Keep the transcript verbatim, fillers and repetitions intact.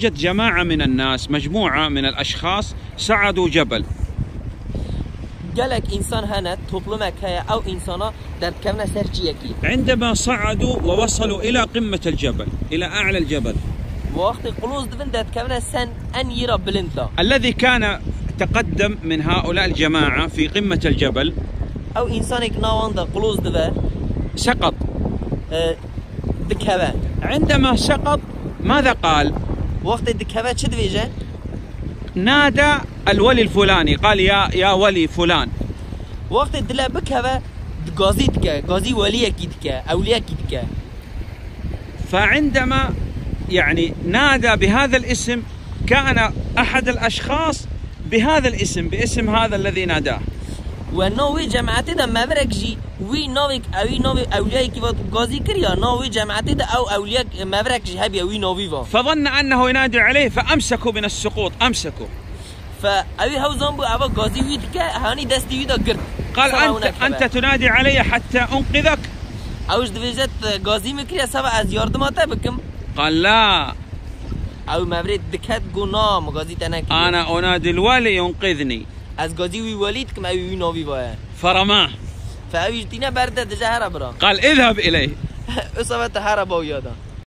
يوجد جماعة من الناس، مجموعة من الأشخاص صعدوا جبل. قالك إنسان هنا تطلمك هيا أو إنسانا در كمنا سرجيكي. عندما صعدوا ووصلوا إلى قمة الجبل، إلى أعلى الجبل، وقت قلوز دفن در كمنا سن أن يرى بلنتا الذي كان تقدم من هؤلاء الجماعة في قمة الجبل أو إنسانك ناوان در قلوز دفن سقط. أه دكهبا. عندما سقط ماذا قال؟ وقت الدكهبا شد فيجا؟ نادى الولي الفلاني، قال يا يا ولي فلان. وقت الدلا بكهبا غازي دكا، غازي ولي أكيد كا، أولياء أكيد كا. فعندما يعني نادى بهذا الاسم كان أحد الأشخاص بهذا الاسم، باسم هذا الذي ناداه. ونوي جماعتي ده مبرك جي وي نوي أوي نوي أولياء كي وقت غازي كريا نوي جماعتي ده أو أولياء مبرك جي هبي أوي نوي فا. فظن أنه ينادي عليه فأمسكوا من السقوط، أمسكوا. فأوي هو زنبو أبا غازي ويد كا هاني دستي ويدا قرد. قال أنت أنت تنادي علي حتى أنقذك؟ أوش دفيجت غازي مكريا سبع از ياردماته بكم؟ قال لا. أو مبرد دكت قنام غازي تناكي. أنا أنادي الولي ينقذني. از غازي وي وليد كم أوي وي نوي فا. فرماه. فأوي جتينا برد دجا هرب را. قال اذهب إليه. أصابت هرب ويادا.